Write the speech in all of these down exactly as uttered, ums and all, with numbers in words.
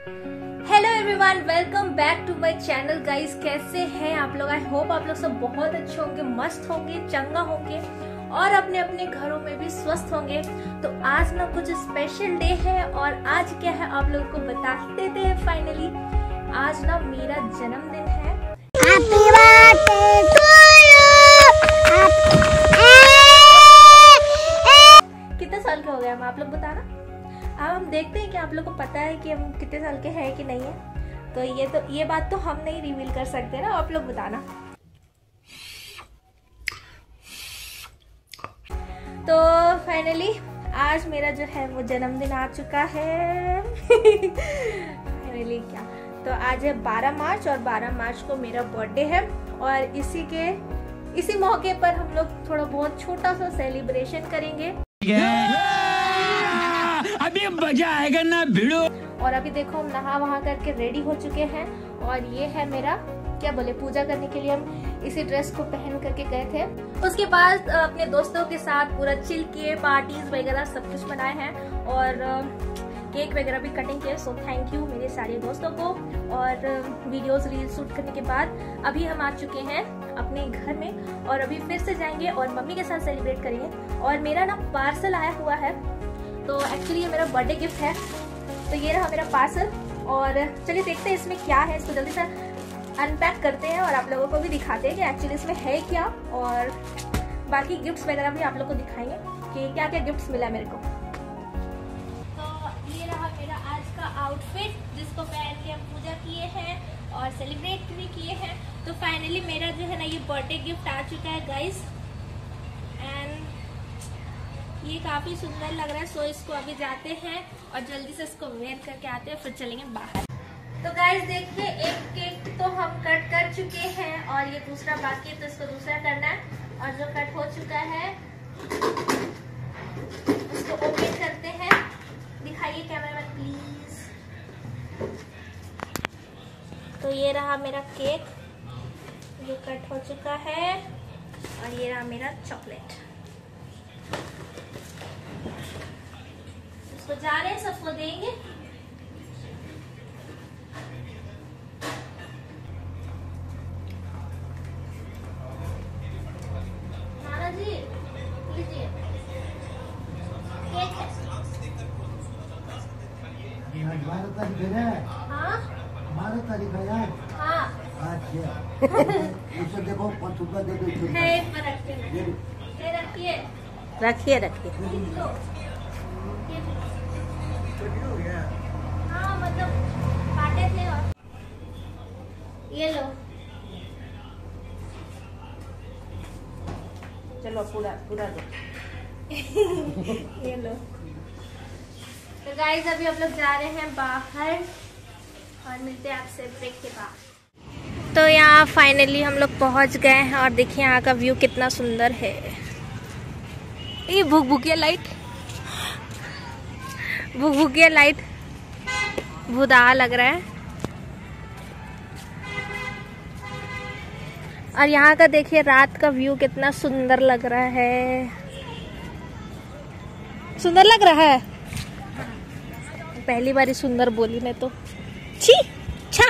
Hello everyone, welcome back to my channel guys. कैसे हैं आप लोग? आई होप आप लोग सब बहुत अच्छे होंगे, मस्त होंगे, चंगा होंगे और अपने अपने घरों में भी स्वस्थ होंगे। तो आज ना कुछ स्पेशल डे है और आज क्या है आप लोगों को बता देते हैं। फाइनली आज ना मेरा जन्मदिन है। Happy birthday to you. कितने साल के हो गए हम, आप लोग बताना। अब हम देखते हैं कि आप लोग को पता है कि हम कितने साल के हैं कि नहीं है। तो ये तो ये बात तो हम नहीं रिवील कर सकते ना, आप लोग बताना। तो फाइनली आज मेरा जो है वो जन्मदिन आ चुका है। फाइनली क्या, तो आज है बारह मार्च और बारह मार्च को मेरा बर्थडे है और इसी के इसी मौके पर हम लोग थोड़ा बहुत छोटा सा सेलिब्रेशन करेंगे। अभी मजा आएगा ना भिड़ो। और अभी देखो हम नहा वहा करके रेडी हो चुके हैं और ये है मेरा क्या बोले पूजा करने के लिए हम इसी ड्रेस को पहन करके गए थे। उसके बाद अपने दोस्तों के साथ पूरा चिल किए, पार्टीज वगैरह सब कुछ मनाए हैं और केक वगैरह भी कटिंग किए। सो थैंक यू मेरे सारे दोस्तों को। और वीडियोस रील शूट करने के बाद अभी हम आ चुके हैं अपने घर में और अभी फिर से जाएंगे और मम्मी के साथ सेलिब्रेट करेंगे। और मेरा ना पार्सल आया हुआ है, तो एक्चुअली ये मेरा बर्थडे गिफ्ट है। तो ये रहा मेरा पार्सल और चलिए देखते हैं इसमें क्या है। इसको जल्दी से अनपैक करते हैं और आप लोगों को भी दिखाते हैं कि एक्चुअली इसमें है क्या और बाकी गिफ्ट्स वगैरह भी आप लोग को दिखाएंगे कि क्या क्या गिफ्ट्स मिला मेरे को। तो ये रहा मेरा आज का आउटफिट जिसको पहन के हम पूजा किए हैं और सेलिब्रेट भी किए हैं। तो फाइनली मेरा जो है ना ये बर्थडे गिफ्ट आ चुका है गाइस एंड ये काफी सुंदर लग रहा है। सो इसको अभी जाते हैं और जल्दी से इसको वेयर करके आते हैं, फिर चलेंगे बाहर। तो गाइस देखिए एक केक तो हम कट कर चुके हैं और ये दूसरा बाकी है, तो इसको दूसरा करना है। और जो कट हो चुका है उसको ओपन करते हैं। दिखाइए कैमरामैन प्लीज। तो ये रहा मेरा केक जो कट हो चुका है और ये रहा मेरा चॉकलेट। इसको जा रहे हैं, सबको देंगे। नाना जी लीजिए, केक है। बारह तारीख है ना? हाँ बारह तारीख है यार। हाँ अच्छा उसे देखो पाँच रुपया दे दो। है पर रखिए रखिए रखिए रखिए। हाँ मतलब काटे थे और ये लो। चलो पूरा पूरा दो। ये लो। तो गाइस अभी हम लोग जा रहे हैं बाहर और मिलते हैं आपसे ब्रेक के बाद। तो यहाँ फाइनली हम लोग पहुँच गए हैं और देखिए यहाँ का व्यू कितना सुंदर है। ये भूख भूकिया लाइट भूख भूकिया लाइट भूदा लग रहा है। और यहाँ का देखिए रात का व्यू कितना सुंदर लग रहा है। सुंदर लग रहा है। पहली बार ही सुंदर बोली मैं तो। छी छा।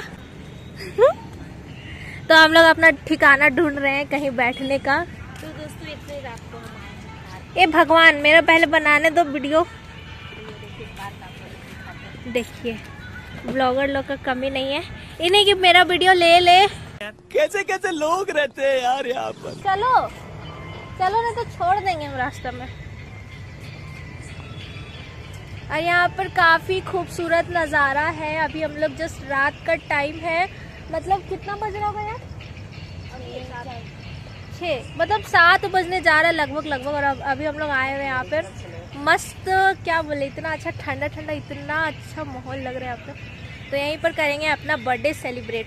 तो हम लोग अपना ठिकाना ढूंढ रहे हैं कहीं बैठने का। तो दोस्तों इतने रात को ए भगवान मेरा पहले बनाने दो वीडियो। देखिए ब्लॉगर लोग का कमी नहीं है, इन्हें कि मेरा वीडियो ले ले। कैसे कैसे लोग रहते हैं यार यहाँ पर। चलो चलो नहीं तो छोड़ देंगे हम रास्ते में। और यहाँ पर काफी खूबसूरत नज़ारा है। अभी हम लोग जस्ट रात का टाइम है, मतलब कितना बज रहा होगा यार? छः मतलब सात बजने जा रहा है लगभग लगभग। और अब अभी हम लोग आए हुए हैं यहाँ पर मस्त, क्या बोले, इतना अच्छा ठंडा ठंडा, इतना अच्छा माहौल लग रहा है यहाँ पर। तो यहीं पर करेंगे अपना बर्थडे सेलिब्रेट।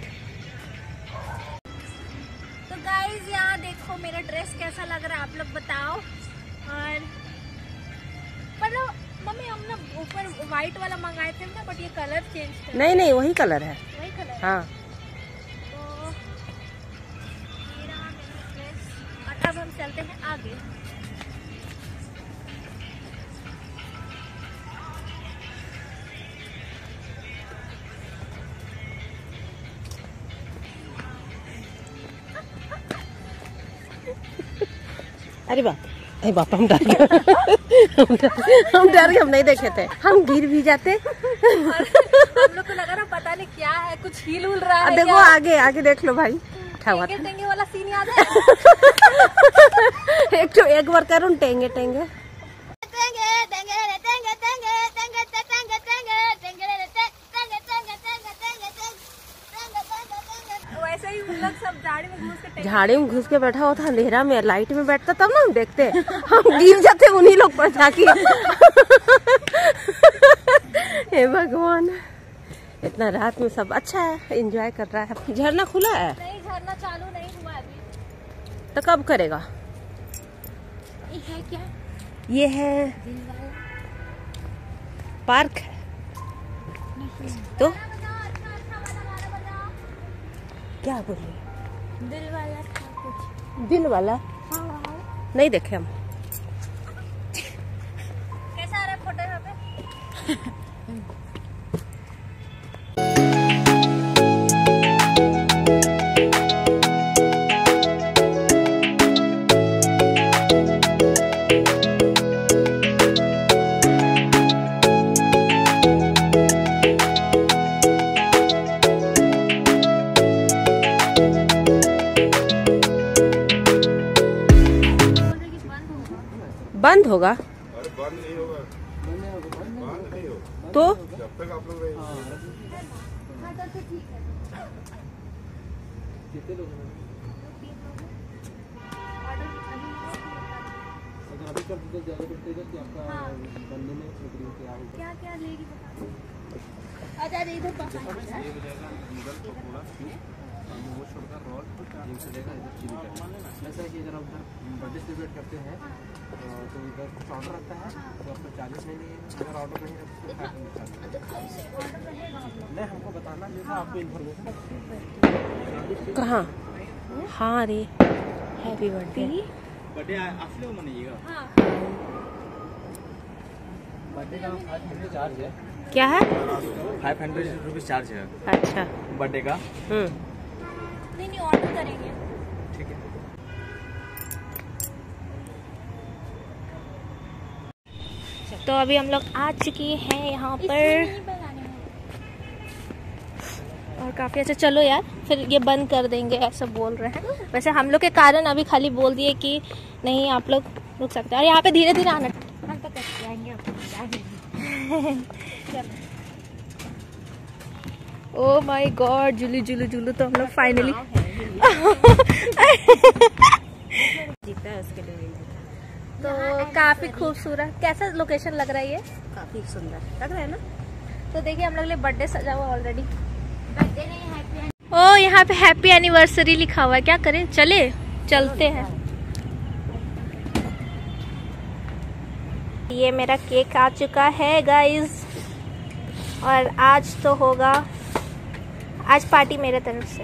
तो गाइज यहाँ देखो मेरा ड्रेस कैसा लग रहा है आप लोग बताओ। और मतलब मम्मी हम ना ऊपर व्हाइट वाला मंगाए थे ना, बट ये कलर चेंज कर। नहीं नहीं वही कलर है। वही कलर हाँ। तो ये रहा मेरा ड्रेस और अब हम चलते हैं आगे। अरे बाप, अरे बाप, हम डर गए। हम डर हम डर गए, हम नहीं देखे थे, हम गिर भी जाते। हम लोग को लगा ना पता नहीं क्या है, कुछ हिल उल रहा है। देखो आगे आगे देख लो भाई, टेंगे टेंगे वाला सीन याद है। एक तो एक बार करूँ टेंगे टेंगे। वैसे ही उन लोग सब झाड़ी में घुस के झाड़ी में घुस के बैठा हुआ था, अंधेरा में लाइट में बैठता तब ना हम देखते, हम गिर जाते उन्हीं लोग पर जाके। हे भगवान, इतना रात में सब अच्छा है, एंजॉय कर रहा है। झरना खुला है? नहीं, झरना चालू नहीं हुआ अभी। तो कब करेगा? ये है क्या? ये है पार्क है तो क्या बोले? दिल वाला था कुछ। दिल वाला? हाँ, नहीं देखे हम। कैसा आ रहा है फोटो यहाँ पे? बंद होगा? अरे बंद नहीं होगा, बंद नहीं होगा तो जब तक आप लोग रहेंगे। कितने लोग हैं? अगर अभी कर दीजिए ज्यादा बेटर कि आपका बनने में नौकरी क्या होगा? क्या क्या लेगी बता। अच्छा इधर पकड़। ये बजाएगा नूडल पकौड़ा वो छोड़कर रोल जिम से देगा इधर चिली का। ऐसा है कि अगर आप उधर बर्थडे सेलिब्रेट करते हैं तो इधर कुछ ऑर्डर रखता है तो आपको चालीस में नहीं है, अगर ऑर्डर नहीं रखता नहीं हमको बताना जैसा आपको इन्फॉर्मेशन। कहाँ? हाँ रे, हैप्पी बर्थडे। बर्थडे आप लोग मनाइएगा? हाँ। बर्थडे का फाइव हंड्रेड चार्ज है। क्या है? फाइव हंड्रेड रुपीज चार्ज है अच्छा। बर्थडे का। हम्म नहीं नहीं, ऑर्डर करेंगे। ठीक है। तो अभी हम लोग आ चुके हैं यहाँ पर और काफी अच्छा। चलो यार, फिर ये बंद कर देंगे ऐसा बोल रहे हैं। वैसे हम लोग के कारण अभी खाली बोल दिए कि नहीं आप लोग रुक सकते हैं। और यहाँ पे धीरे धीरे आना, हम तो कैसे जाएंगे। ओ माय गॉड, जुलू जुलू जुलू। तो हम लोग फाइनली जीता है उसके लिए। तो काफी खूबसूरत। कैसा लोकेशन लग रहा है ये? काफी सुंदर लग रहा है ना। तो देखिए हम लोग के लिए बर्थडे सजा हुआ ऑलरेडी। ओ यहाँ पे हैप्पी एनिवर्सरी लिखा हुआ है। क्या करें, चले चलते हैं। ये मेरा केक आ चुका है गाइस, और आज तो होगा, आज पार्टी मेरे तरफ से।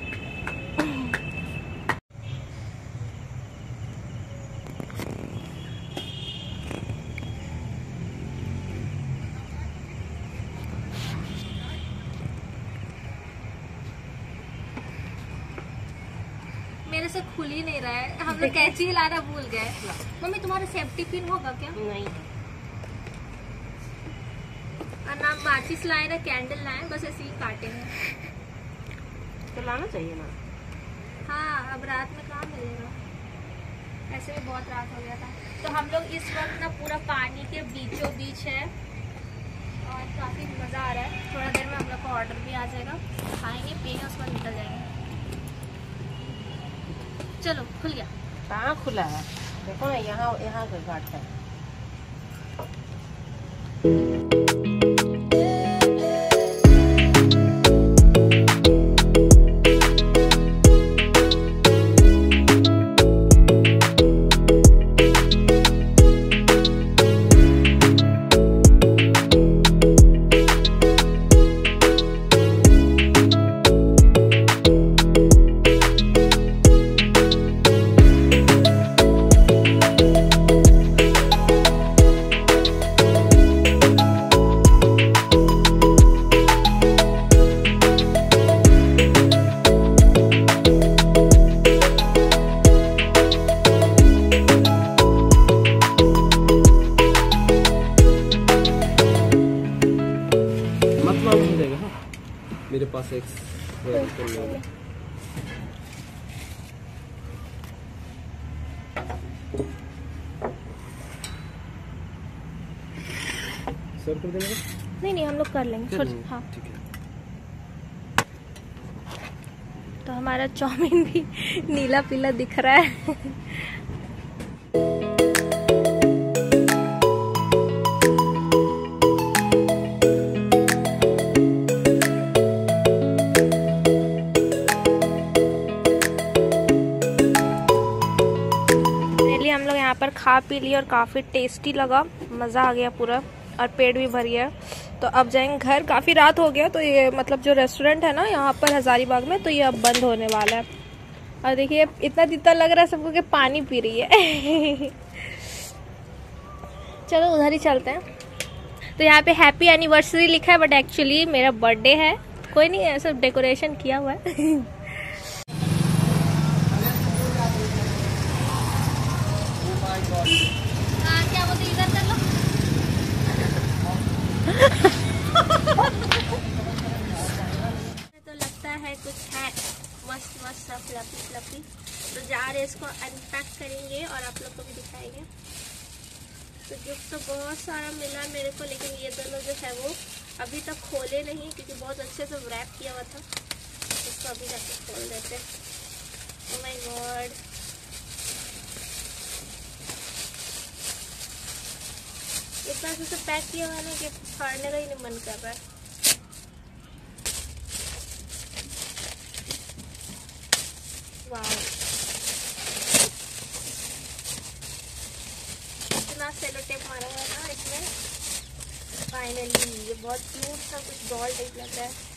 मेरे से खुल ही नहीं रहा है, हम लोग कैंची लाना भूल गए। मम्मी तुम्हारा सेफ्टी पिन होगा क्या? नहीं। और ना माचिस लाए ना कैंडल लाए, बस ऐसे ही काटे हैं। तो लाना चाहिए ना। हाँ, अब रात में कहाँ मिलेगा, ऐसे भी बहुत रात हो गया था। तो हम लोग इस वक्त ना पूरा पानी के बीचों बीच है और काफी मजा आ रहा है। थोड़ा देर में हम लोग का ऑर्डर भी आ जाएगा, खाएंगे पिएंगे, उसके बाद निकल जाएंगे। चलो, खुल गया। कहाँ खुला है? देखो ना, यहाँ यहाँ का घाट है। हो जाएगा। हाँ मेरे पास एक सर्व कर देंगे। नहीं नहीं हम लोग कर लेंगे। कर छोड़- लेंगे, हाँ ठीक है। तो हमारा चाउमीन भी नीला पीला दिख रहा है। हम लोग यहाँ पर खा पी लिए और काफ़ी टेस्टी लगा, मज़ा आ गया पूरा और पेट भी भर गया। तो अब जाएंगे घर, काफ़ी रात हो गया। तो ये मतलब जो रेस्टोरेंट है ना यहाँ पर हजारीबाग में, तो ये अब बंद होने वाला है। और देखिए इतना दित्ता लग रहा है सबको कि पानी पी रही है। चलो उधर ही चलते हैं। तो यहाँ पे हैप्पी एनिवर्सरी लिखा है बट एक्चुअली मेरा बर्थडे है। कोई नहीं है, सब डेकोरेशन किया हुआ है। हाँ क्या बोलते इधर कर लो। तो लगता है कुछ है मस्त मस्त सा फ्लफी फ्लफी। तो जा रहे इसको अनपैक करेंगे और आप लोग को भी दिखाएंगे। तो गिफ्ट तो बहुत सारा मिला मेरे को, लेकिन ये दोनों जो है वो अभी तक खोले नहीं क्योंकि बहुत अच्छे से रैप किया हुआ था। इसको अभी जाके खोल देते। ओह माय गॉड, इतना से पैक किया हुआ ना कि फाड़ने का ही नहीं मन कर रहा है। वाह इतना सेलो टेप मारा हुआ है ना इसमें। फाइनली ये बहुत क्यूट सा कुछ डॉल टाइप लग रहा है।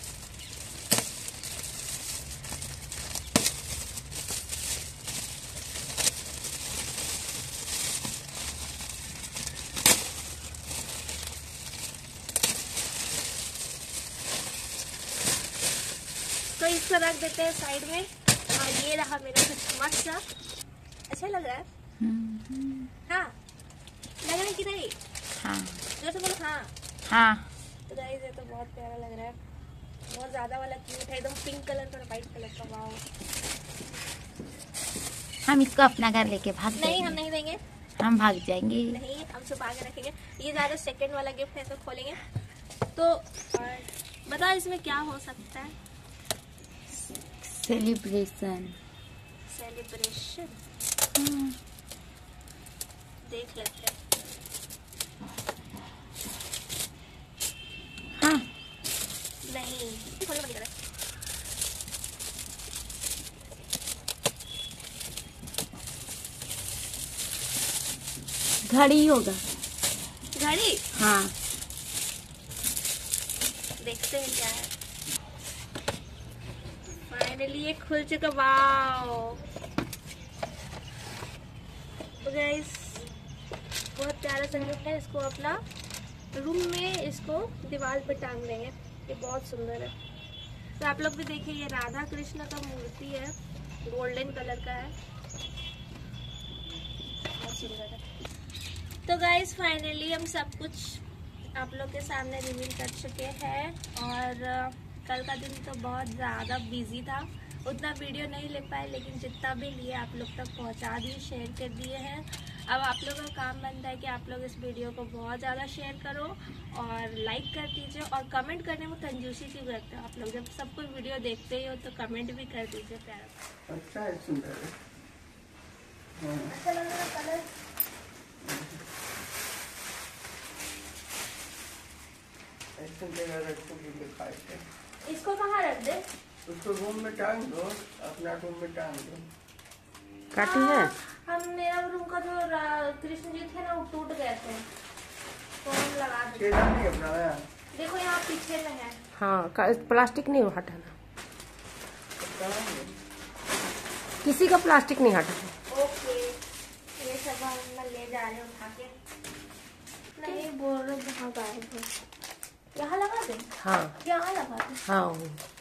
तो इसको रख देते हैं साइड में। और ये रहा मेरा कुछ मस्त सा। अच्छा लग रहा है। हाँ लग रहा है कि नहीं? हाँ जो तो बोलो हाँ। हाँ तो गाइस ये तो बहुत प्यारा लग रहा है, बहुत ज्यादा वाला क्यूट है, एकदम पिंक कलर का व्हाइट कलर का। वाओ हम इसको अपना घर लेके भाग नहीं हम जाएंगे। नहीं देंगे, हम भाग जाएंगे। नहीं हम छुपा के रखेंगे। ये ज्यादा सेकंड वाला गिफ्ट है तो खोलेंगे। तो और बताओ इसमें क्या हो सकता है? सेलिब्रेशन। सेलिब्रेशन देख लेते हैं। हाँ नहीं खोलने को नहीं कर रहा। घड़ी होगा। घड़ी हाँ देखते हैं क्या है। फाइनली ये खुल चुका। वाओ तो गाइस बहुत प्यारा सा गिफ्ट है। इसको अपना रूम में इसको दीवार पे टांग देंगे। ये बहुत सुंदर है। तो आप लोग भी देखिए ये राधा कृष्ण का मूर्ति है, गोल्डन कलर का है, बहुत सुंदर है। तो गाइस फाइनली हम सब कुछ आप लोग के सामने रिवील कर चुके हैं। और कल का दिन तो बहुत ज़्यादा बिजी था, उतना वीडियो नहीं ले पाए, लेकिन जितना भी लिए आप लोग तक पहुंचा दिए, शेयर कर दिए हैं। अब आप लोगों का काम बनता है कि आप लोग इस वीडियो को बहुत ज़्यादा शेयर करो और लाइक कर दीजिए। और कमेंट करने में कंजूसी क्यों करते हो आप लोग? जब सब कोई वीडियो देखते ही हो तो कमेंट भी कर दीजिए प्यारा। अच्छा है, सुंदर है। अच्छा लग रहा है कलर। ऐसे जगह रखो कि दिखाई दे। इसको कहाँ रख दे? उसको रूम में टांग दो, अपना रूम में टांग दो। काटी है। हम मेरा रूम का जो कृष्ण जी थे ना वो टूट गए थे, तो हम लगा दे। छेदा नहीं अपना। देखो यहाँ पीछे में है। हाँ प्लास्टिक नहीं हटाना, टांग किसी का प्लास्टिक नहीं हटाना। ओके ये सब हम ले जा रहे हैं उठा के। नहीं बोल रहे यहाँ गायब है। यहाँ लगा दे। हाँ यहाँ लगा दे। हाँ